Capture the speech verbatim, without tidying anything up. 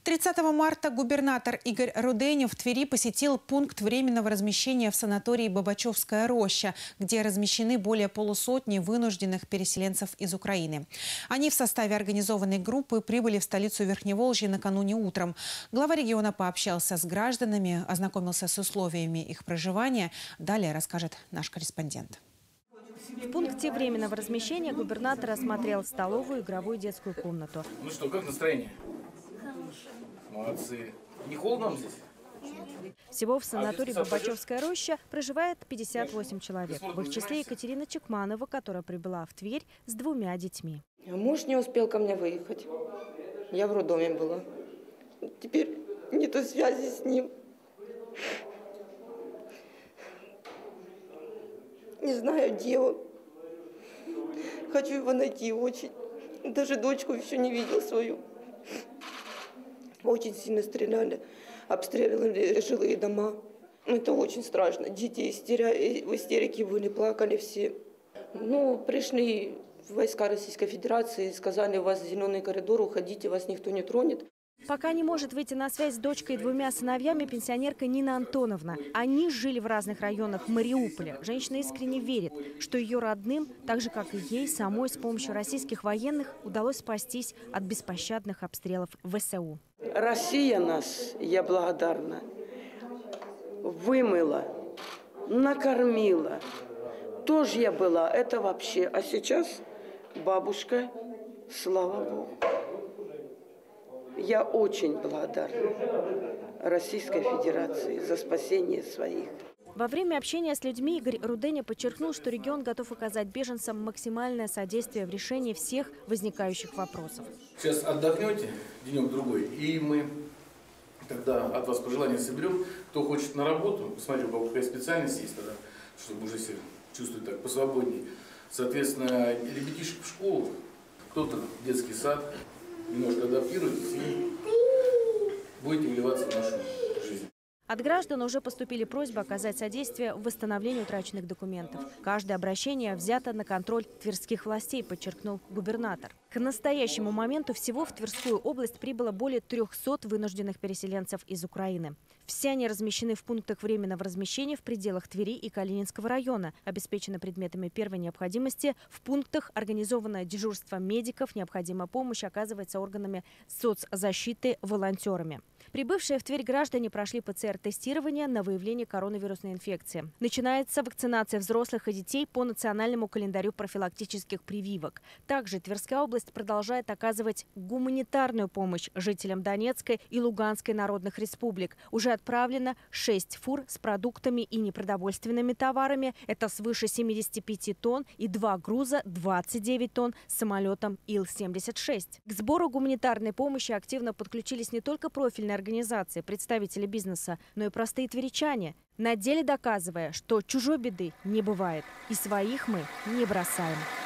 тридцатого марта губернатор Игорь Руденя в Твери посетил пункт временного размещения в санатории «Бабачевская роща», где размещены более полусотни вынужденных переселенцев из Украины. Они в составе организованной группы прибыли в столицу Верхневолжья накануне утром. Глава региона пообщался с гражданами, ознакомился с условиями их проживания. Далее расскажет наш корреспондент. В пункте временного размещения губернатор осмотрел столовую, игровую, детскую комнату. Ну что, как настроение? Молодцы. Не холодно вам здесь? Всего в санатории «Бабачевская роща» проживает пятьдесят восемь человек. В их числе Екатерина Чекманова, которая прибыла в Тверь с двумя детьми. Муж не успел ко мне выехать. Я в роддоме была. Теперь нету связи с ним. Не знаю, где он. Хочу его найти очень. Даже дочку еще не видел свою. Очень сильно стреляли, обстреливали жилые дома. Это очень страшно. Дети в истерике были, плакали все. Ну, пришли войска Российской Федерации, сказали, у вас зеленый коридор, уходите, вас никто не тронет. Пока не может выйти на связь с дочкой и двумя сыновьями пенсионерка Нина Антоновна. Они жили в разных районах Мариуполя. Женщина искренне верит, что ее родным, так же как и ей самой, с помощью российских военных удалось спастись от беспощадных обстрелов ВСУ. Россия нас, я благодарна, вымыла, накормила. Тоже я была, это вообще. А сейчас бабушка, слава Богу. Я очень благодарна Российской Федерации за спасение своих. Во время общения с людьми Игорь Руденя подчеркнул, что регион готов оказать беженцам максимальное содействие в решении всех возникающих вопросов. Сейчас отдохнете денек-другой, и мы тогда от вас пожелания соберем. Кто хочет на работу, посмотрю, какая специальность есть тогда, чтобы уже себя чувствовать так посвободнее. Соответственно, ребятишек в школу, кто-то в детский сад. Немножко адаптируйтесь и будете вливаться в нашу жизнь. От граждан уже поступили просьбы оказать содействие в восстановлении утраченных документов. Каждое обращение взято на контроль тверских властей, подчеркнул губернатор. К настоящему моменту всего в Тверскую область прибыло более трёхсот вынужденных переселенцев из Украины. Все они размещены в пунктах временного размещения в пределах Твери и Калининского района, обеспечены предметами первой необходимости. В пунктах организовано дежурство медиков, необходимая помощь оказывается органами соцзащиты, волонтерами. Прибывшие в Тверь граждане прошли ПЦР-тестирование на выявление коронавирусной инфекции. Начинается вакцинация взрослых и детей по национальному календарю профилактических прививок. Также Тверская область продолжает оказывать гуманитарную помощь жителям Донецкой и Луганской народных республик. Уже отправлено шесть фур с продуктами и непродовольственными товарами. Это свыше семидесяти пяти тонн и два груза двадцать девять тонн с самолетом Ил семьдесят шесть. К сбору гуманитарной помощи активно подключились не только профильные организации, представители бизнеса, но и простые тверичане, на деле доказывая, что чужой беды не бывает и своих мы не бросаем.